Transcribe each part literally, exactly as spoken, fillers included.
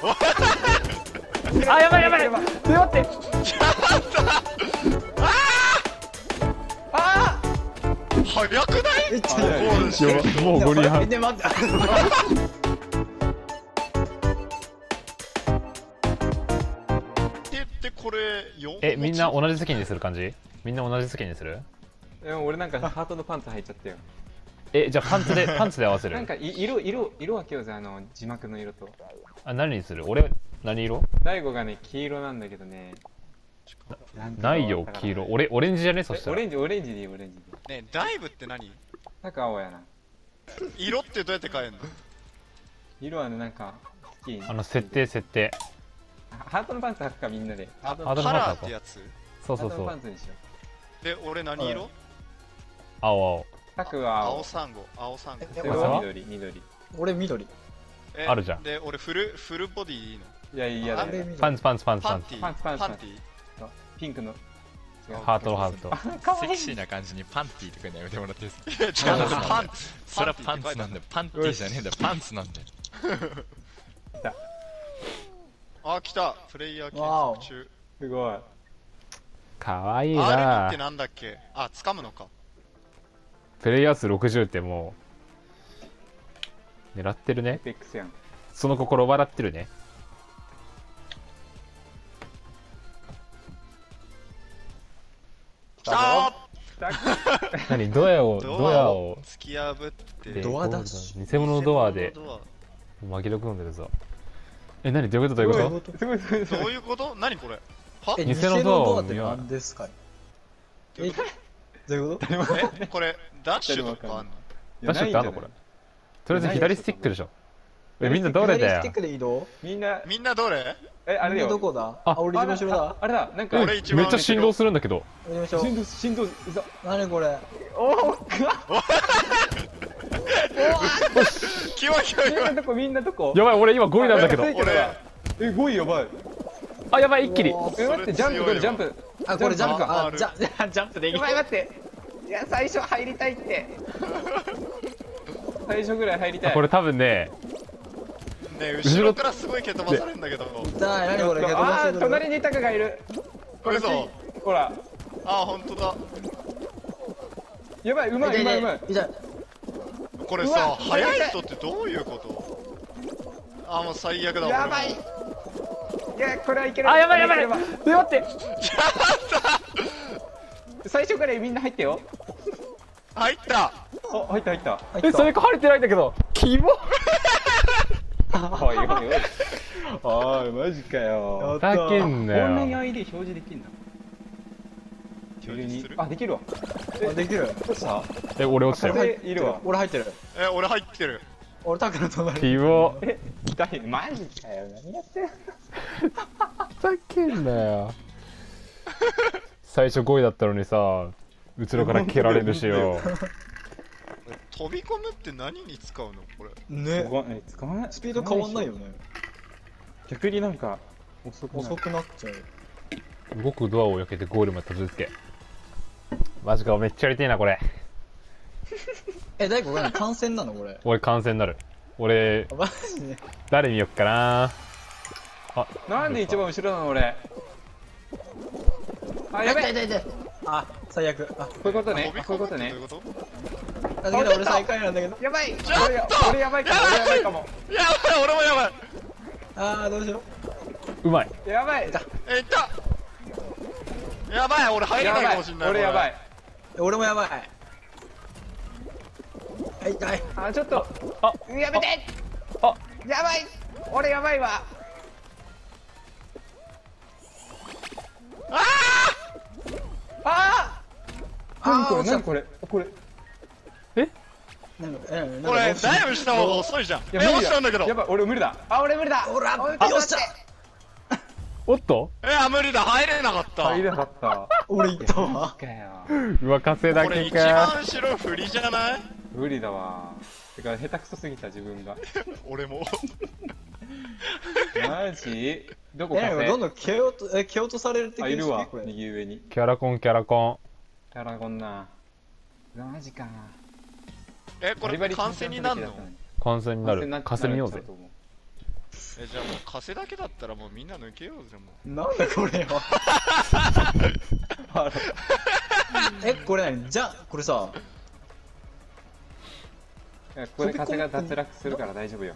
あ、やばいやばい。待って。 ああ早くない？ え、ちょっやばもうごにんはん。 で待って。 でこれよんえ、みんな同じ席にする感じ？みんな同じ席にする？ でも俺なんかハートのパンツ履いちゃったよ。 え、じゃあパンツでパンツで合わせる？ なんかい色色色分けようぜ、あの字幕の色と。 あ、何にする？俺何色？ 大悟がね黄色なんだけどね。 ないよ黄色。俺オレンジじゃね？そしたら。 オレンジオレンジでいいオレンジねで。 えダイブって何？ なんか青やな。 色ってどうやって変えんの？ 色はねなんか好き。 あの設定設定。 ハートのパンツ履くかみんなで。ハートのハートのカラーパンツってやつ？ そうそうそう。 パンツにしよう。 で俺何色？ 青青。 タクは青。 青サンゴ青サンゴ。 それは緑緑。 俺緑。 えあるじゃん。 で俺フルフルボディいいの？ いやいやだね。 パンツパンツパンツパンツ。 パンティパンツパンツパンティピンクの。 ハートのハート。 セクシーな感じにパンティーとかにやめてもらっていいですか？ いや違うパンツそれはパンツなんだよ。パンティーじゃねえんだよ。パンツなんだよ。 あ来たプレイヤー検わお索中。 すごい。 かわいいアールビーなって。なんだっけ？あ掴むのか。 プレイヤー数ろくじゅうってもう狙ってるね。 ベックスやん。 その心笑ってるね。 来た何ドヤをードヤを突き破ってでドアダッシ偽物のドアで偽物の紛れ込んでるぞ。え、何どういうことどういうこすごいすごいすドアごい。 どういうこと？何これ？はえ、 偽偽ののドアをドアって何ですか？え、どういうこと？ えこれダッシュとかあんの？ と？ダッシュってあんのこれ？とりあえず左スティックでしょ。え、みんなどれだよ左スティッ。クで移動？ みんなみんなどれ？ えあれだよ。 みんなどこだ？ ああ、俺自分後ろだ。 あれだなんか俺一番めっちゃ振動するんだけど。 俺自分後ろ。 振動振動嘘。 何これ？ おお。 キモいキモいキモみんないどこみんなどこ？ やばい、俺今ごいなんだけど。 俺えごいやばい。 あ、やばい、一気に。 おーえ待ってジャンプこれジャンプ。 あ、これジャンプか。あ、 あるジャジャジャンプできる。 やばい待って。いや最初入りたいって。最初ぐらい入りたい。 これ多分ね、 ね後ろからすごい蹴飛ばされるんだけど。 痛い、何これ？蹴飛ばあーしてくる。 隣にタカがいる。これ嘘ほら。 あ本当だ。 やばいうまいうまいうまい。 痛い。 これうさわこれ速い人ってどういうこと？あもう最悪だ。 やばい。いやこれはいけない。 あ、やばいやばい。 これ待って。 最初からみんな入ってよ。 入った。 お入った入った。 え、それか晴れてないんだけど。キモ。 おいおいおい。おいマジかよ。 ふざけんなこんなによ。 アイディー表示できんの？ 表示する？ あできるわ。 あ、できる。 どうした？ え、俺落ちたよ。 風いるわ。 俺入ってる。 え俺入ってる。 俺タクの隣。 キモ。 え痛いマジかよ何やってんの？ ふざけんなよ。最初ごいだったのにさ、後ろから蹴られるしよ。 飛び込むって何に使うのこれ？ ね。 え使わない。 スピード変わんないよね。 逆になんか遅くな遅る。 くなっちゃう。 動くドアを避けてゴールまでたどり着け。マジか、めっちゃやりてえなこれ。 え、大悟が観戦なのこれ？ 俺完成になる。俺マジで。 誰見よっかな。あ、 なんで一番後ろなの俺。あやべえ。 痛い痛い痛い。あ、最悪。あ、 こういうことね飛び。 こういうことね込むってどういう。こと？ だけど俺最下位なんだけど。 やばい。 ちょっと俺や俺やばいかも。俺やばいかも。 やばい俺もやばい。 あー、どうしようまい。 やばい。 えいったやばい俺入れないかもしんない。 俺やばい。 う。俺もやばい。あ、痛い。 あちょっと。 あ、 やめて。 あ、 やばい。俺やばいわ。ああ。何これ何これこれ。 なんかえなんかこれどうしようダイブした方が遅いじゃん。えいや無理落ちたんだけど。 やばい俺無理だ。あ俺無理だ。 ほら、 おいよっしゃ。 おっとえあ無理だ入れなかった。 入れなかった。 俺いったわ。 かよ。 うわ、稼いだこれ一けか。 番後ろ振りじゃない？ 無理だわ。てか下手くそすぎた自分が。 俺も。 マジ？どこえ、 かなんかどんどん蹴落と、え、蹴落とされるってあいるわこれ。 右上に。 キャラコンキャラコキャラゴンな。マジか。 えこれ完成になんの？ ン。完成になる。かすみようぜ。 え、じゃあもう風だけだったらもうみんな抜けようぜ、もなんだこれは。え、これ何じゃ、これさ、 いやここで風が脱落するから大丈夫よ。 う。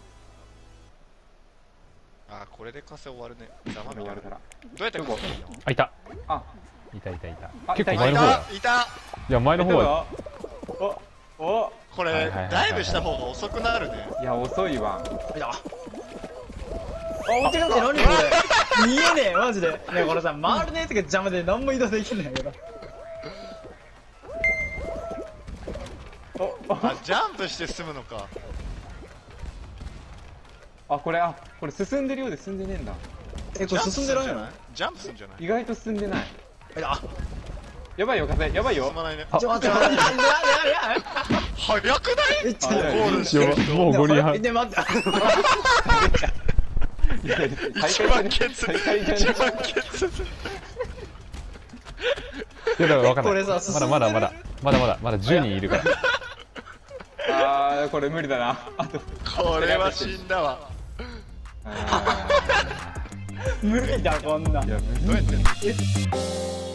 あー、これで風終わるね。ざまみたいな。 終わるから。 どうやって風いいの？ あ、いた。 あ、 いたいたいた。 あ結構いた前の方や。 いたいや、前の方は。 お、お、 これ、 はいはいはいはいダイブした方が遅くなるね。 いや遅いわ。 いや。あ、落ちるって何これ。見えねえ、マジで。ねえ、これさ、周りのやつが邪魔で何も移動できないけど。 お、 あ、ジャンプして進むのか。 あ、これ、あ、これ進んでるようで進んでねえんだ。 え、これ進んでないの？ ジャンプすんじゃない？ 意外と進んでない。 いや、 やばいよ風、やばいよ進。まないね。 ちょ、待って待って待って待って。 早くない？ え、ちょ、 ゴールしてる人。 もうごにんはえ、で、待って。 いや一番ケツ。一番ケツ。 いや、だから分かんこない。 れさ進んでるまだまだまだ、まだまだ、まだじゅうにんいるから。 あー、これ無理だな。あと、 これは死んだわ。 あ無理だ、こんなん。 ーいや、 どうやってんの？